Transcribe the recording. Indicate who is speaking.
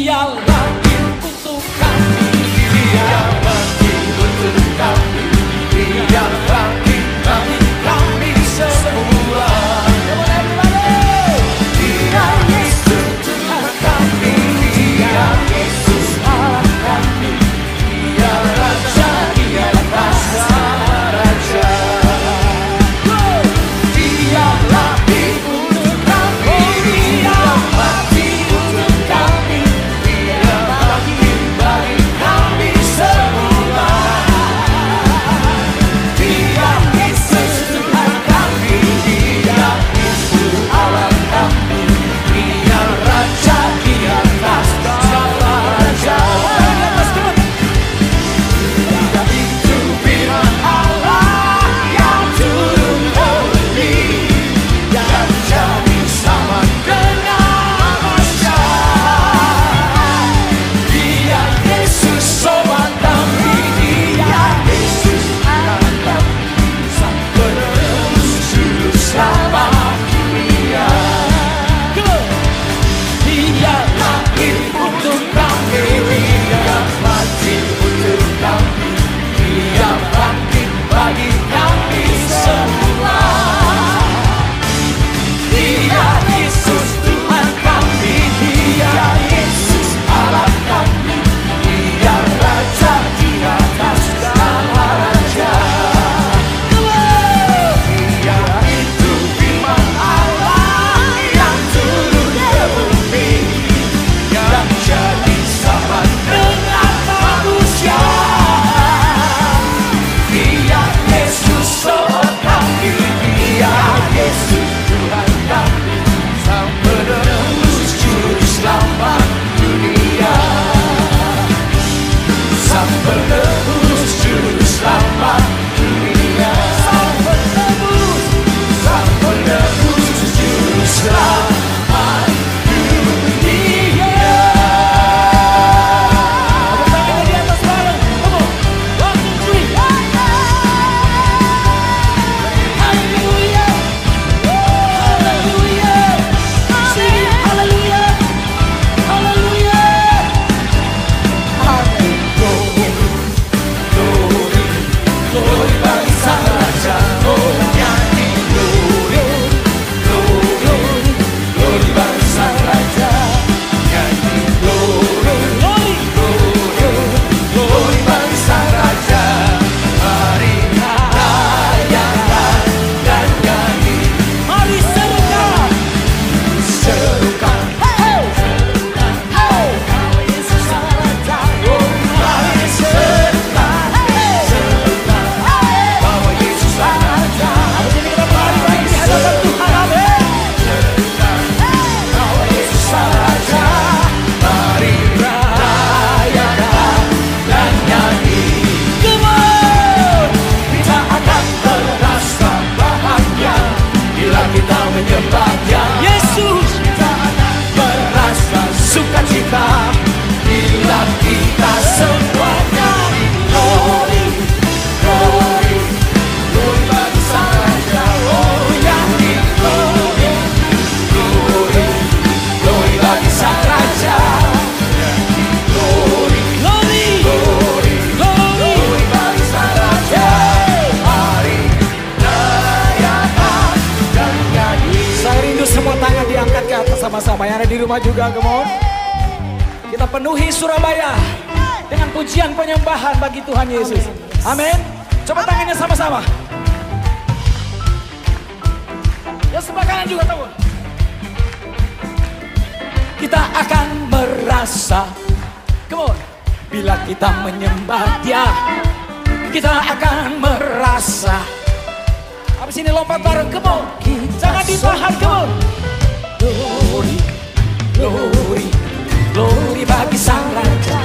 Speaker 1: Dia lahir untuk kami, Dia mati untuk kami, Dia bangkit bagi kami semua. Dia Yesus Tuhan kami, Dia Yesus Allah kami, Dia Raja di atas raja. Dia lahir untuk kami, Dia mati untuk kami, Dia bangkit bagi kami semua. Dia Yesus Tuhan kami, Dia Yesus Allah kami, Dia Raja di atas segala raja. Dia itu firman Allah yang turun ke bumi, yang jadi sama dengan manusia. Dia Yesus sobat kami, Dia Yesus Tuhan kami, Sang Penebus juru selamat dunia. Dia lahir untuk kami, Dia mati untuk kami, Dia bangkit bagi kami semua. Dia Yesus Tuhan kami, Dia Yesus Allah kami, Dia Raja di atas segala raja. Dia itu firman Allah yang turun ke bumi, yang jadi sama dengan manusia. Dia Yesus sobat kami, Dia Yesus Tuhan kami, Sang Penebus juru selamat dunia. Sang Penebus juru selamat dunia. Sang Penebus juru selamat dunia. Tepuk tangan di atas bareng. Come on. 1, 2, 3. Haleluya. Haleluya. Sing haleluya. Haleluya. Amin. Glory, glory bagi Sang Raja. Oh nyanyi glory, glory, glory bagi Sang Raja. Nyanyi glory, glory, glory bagi Sang Raja. Mari rayakan dan nyanyi. Mari serukan, serukan. Kalau Yesus Sang Raja. Oh mari serukan, serukan. Bahwa Yesus Sang Raja. Jadi kita mari bagi di hadapan Tuhan. Amin. Serukan, bahwa Yesus Sang Raja. Mari rayakan dan nyanyi. Come on. Kita akan merasa bahagia bila kita menyembah Dia. Yesus. Kita akan merasa sukacita bila kita semuanya glory, glory, glory bagi Sang Raja. Oh nyanyi glory, glory, glory bagi Sang Raja. Nyanyi glory, glory, glory, glory bagi Sang Raja. Mari rayakan dan nyanyi. Saya rindu semua tangan diangkat ke atas sama-sama. Yang ada di rumah juga, come on. Kita penuhi Surabaya dengan pujian penyembahan bagi Tuhan Yesus. Amin. Coba tangannya sama-sama. Ya sebelah kanan juga, tahu. Kita akan merasa, come on, bila kita menyembah Dia, kita akan merasa. Habis ini lompat bareng, come on. Jangan ditahan, come on. Glory, glory, glory bagi Sang Raja.